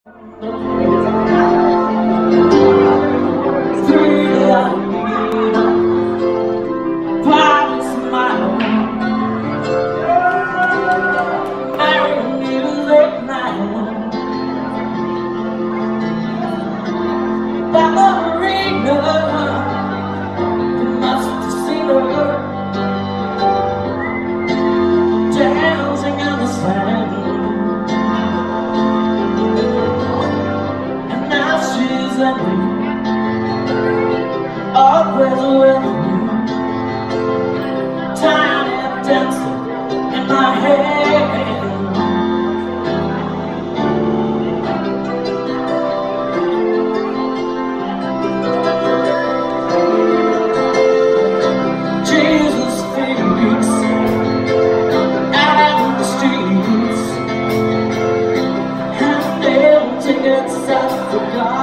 Always with me, tiny dancer in my head. Jesus speaks out in the streets, and they'll take us out for God.